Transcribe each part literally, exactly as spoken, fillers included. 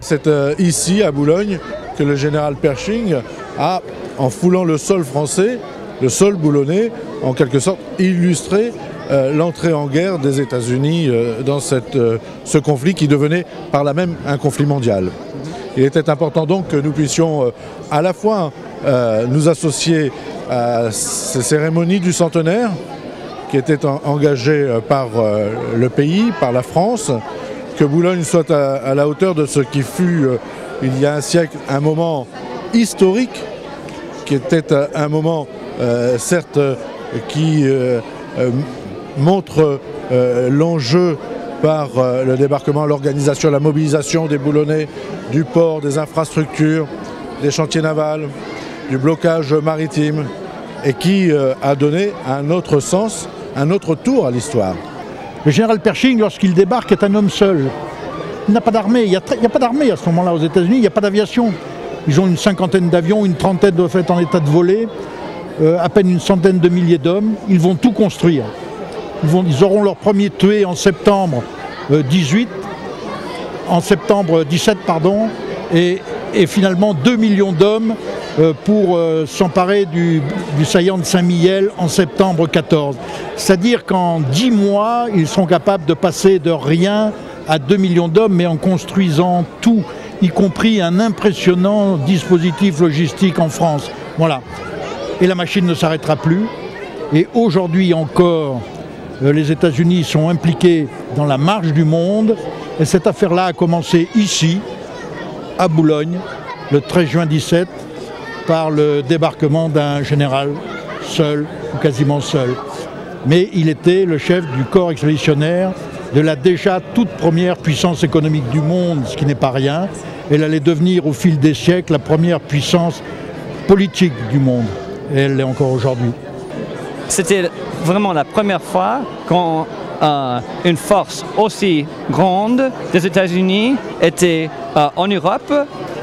C'est euh, ici, à Boulogne, que le général Pershing a, en foulant le sol français, le sol boulonnais, en quelque sorte illustré euh, l'entrée en guerre des États-Unis euh, dans cette, euh, ce conflit qui devenait par là même un conflit mondial. Il était important donc que nous puissions euh, à la fois euh, nous associer à ces cérémonies du centenaire qui étaient en, engagées euh, par euh, le pays, par la France, que Boulogne soit à, à la hauteur de ce qui fut, euh, il y a un siècle, un moment historique, qui était euh, un moment, euh, certes, euh, qui euh, euh, montre euh, l'enjeu par euh, le débarquement, l'organisation, la mobilisation des Boulonnais, du port, des infrastructures, des chantiers navals, du blocage maritime, et qui euh, a donné un autre sens, un autre tour à l'histoire. Le général Pershing, lorsqu'il débarque, est un homme seul. Il n'a pas d'armée. Il n'y a, a pas d'armée à ce moment-là aux États-Unis. Il n'y a pas d'aviation. Ils ont une cinquantaine d'avions, une trentaine de fait en état de voler, euh, à peine une centaine de milliers d'hommes. Ils vont tout construire. Ils, vont, ils auront leur premier tué en septembre euh, dix-huit, en septembre dix-sept, pardon, et, et finalement deux millions d'hommes euh, pour euh, s'emparer du, du saillant de Saint-Mihiel en septembre quatorze. C'est-à-dire qu'en dix mois, ils sont capables de passer de rien à deux millions d'hommes, mais en construisant tout, y compris un impressionnant dispositif logistique en France. Voilà. Et la machine ne s'arrêtera plus. Et aujourd'hui encore, euh, les États-Unis sont impliqués dans la marche du monde. Et cette affaire-là a commencé ici, à Boulogne, le treize juin dix-sept, par le débarquement d'un général seul, ou quasiment seul. Mais il était le chef du corps expéditionnaire de la déjà toute première puissance économique du monde, ce qui n'est pas rien. Elle allait devenir au fil des siècles la première puissance politique du monde. Et elle l'est encore aujourd'hui. C'était vraiment la première fois quand euh, une force aussi grande des États-Unis était euh, en Europe.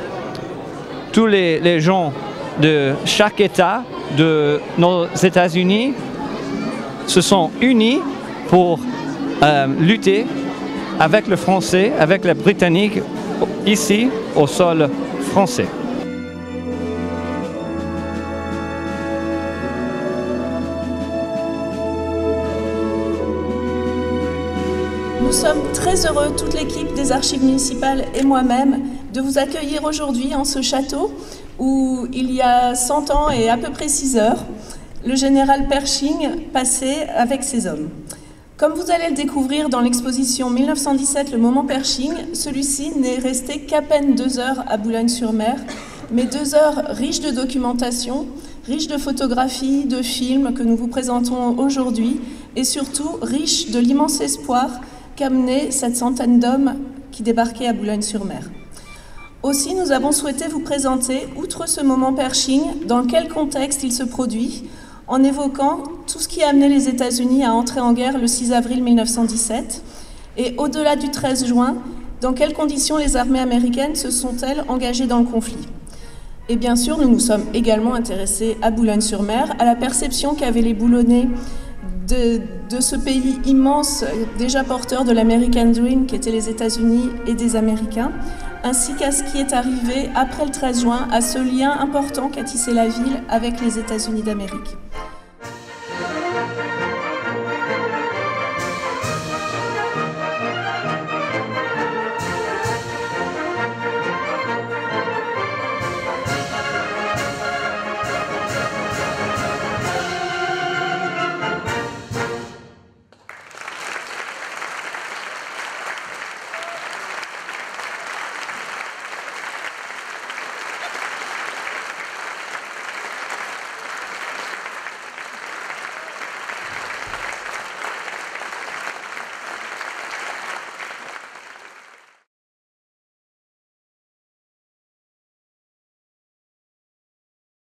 Tous les, les gens de chaque État de nos États-Unis se sont unis pour euh, lutter avec le Français, avec les Britanniques, ici, au sol français. Nous sommes très heureux, toute l'équipe des archives municipales et moi-même, de vous accueillir aujourd'hui en ce château où, il y a cent ans et à peu près six heures, le général Pershing passait avec ses hommes. Comme vous allez le découvrir dans l'exposition mille neuf cent dix-sept, le moment Pershing, celui-ci n'est resté qu'à peine deux heures à Boulogne-sur-Mer, mais deux heures riches de documentation, riches de photographies, de films que nous vous présentons aujourd'hui, et surtout riches de l'immense espoir qu'amenait cette centaine d'hommes qui débarquaient à Boulogne-sur-Mer. Aussi, nous avons souhaité vous présenter, outre ce moment Pershing, dans quel contexte il se produit, en évoquant tout ce qui a amené les États-Unis à entrer en guerre le six avril mille neuf cent dix-sept, et au-delà du treize juin, dans quelles conditions les armées américaines se sont-elles engagées dans le conflit. Et bien sûr, nous nous sommes également intéressés à Boulogne-sur-Mer, à la perception qu'avaient les Boulonnais de, de ce pays immense, déjà porteur de l'American Dream, qui étaient les États-Unis et des Américains, ainsi qu'à ce qui est arrivé après le treize juin, à ce lien important qu'a tissé la ville avec les États-Unis d'Amérique.